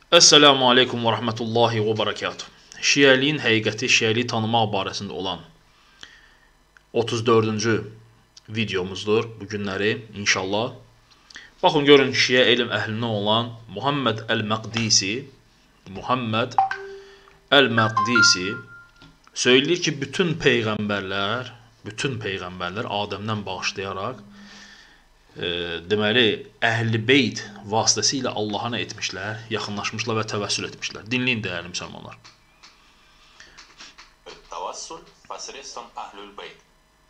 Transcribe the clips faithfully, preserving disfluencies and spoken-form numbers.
Esselamu aleykum və rəhmətullahi və barakatuh. Şiəliyin həqiqəti, şiəliyi tanımaq barəsində olan otuz dördüncü videomuzdur bu günləri inşallah. Baxın, görün, şiə elm əhlindən olan Muhammed Əl-Məqdisi Muhammed Əl-Məqdisi söyləyir ki, bütün peyğəmbərlər, bütün peyğəmbərlər Adəmdən başlayaraq e, deməli, Əhl-i Beyt vasitəsilə Allaha nə etmişlər? Yaxınlaşmışlar və təvəssül etmişlər. Dinləyin, dəyərli müsəlmanlar. Təvəssül посредством Əhl-ül Beyt.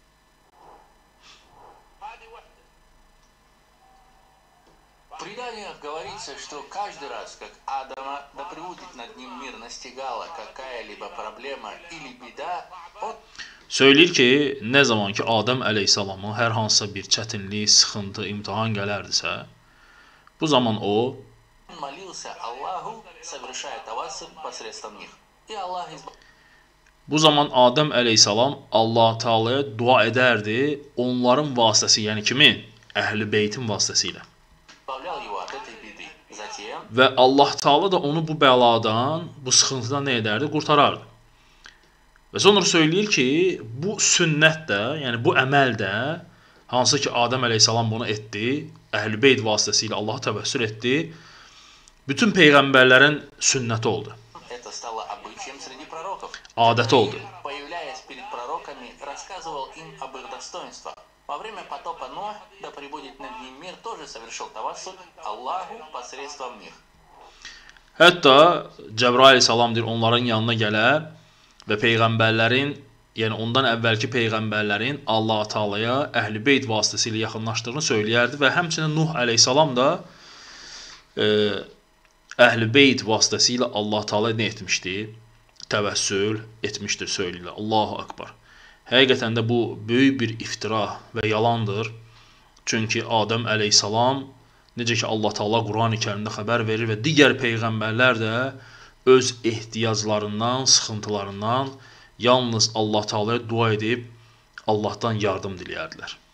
В преданиях говорится, что каждый раз, как Адама, да пребудет над ним мир, настигала какая-либо проблема или беда, он... Söyləyir ki, nə zaman ki Adəm əleyhissalamın hər hansısa bir çətinlik, sıxıntı, imtihan gələrdisə, bu zaman o bu zaman Adəm əleyhissalam Allah Taala'ya dua edərdi, onların vasitəsi, yəni kimi? Əhl-i Beytin vasitəsilə. Və Allah Taala da onu bu bəladan, bu sıxıntıdan nə edərdi? Qurtarardı. Və sonra söyləyir ki, bu sünnət də, yəni bu əməl də, hansı ki Adəm əleyhissalam bunu etdi, Əhl-i Beyt vasitəsilə Allaha təvəssül etdi, bütün peyğəmbərlərin sünnəti oldu. Adəti oldu. Во время потопа Ноа, да пребудет над ним мир, тоже совершил тавассуль Аллаху посредством них. Hətta Cəbrail əleyhissalam deyir, onların yanına gələr və peyğəmbərlərin, yəni ondan əvvəlki peyğəmbərlərin Allah Taala'ya Əhl-i Beyt vasitəsilə yaxınlaşdığını söyləyərdi və həmçinin Nuh əleyhissalam da e, Əhl-i Beyt vasitəsilə Allah Taala nə etmişdi? Təvəssül etmişdir, söyləyirlər. Allahu Akbar. Həqiqətən də bu böyük bir iftira və yalandır. Çünki Adəm əleyhissalam, necə ki Allah Taala Qurani Kərimdə xəbər verir və digər peyğəmbərlər də öz ehtiyaclarından, sıxıntılarından yalnız Allah Taala'ya dua edib Allahdan yardım diləyərdilər.